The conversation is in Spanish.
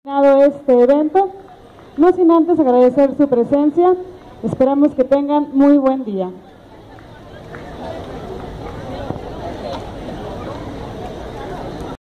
este evento, no sin antes agradecer su presencia. Esperamos que tengan muy buen día.